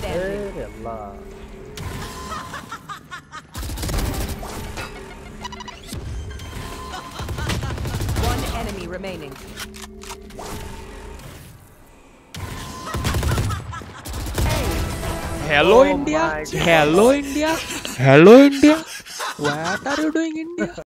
standing. ಎಲ್ಲ One enemy remaining. Hello Oh India. my God. Hello India. Hello India. What are you doing India?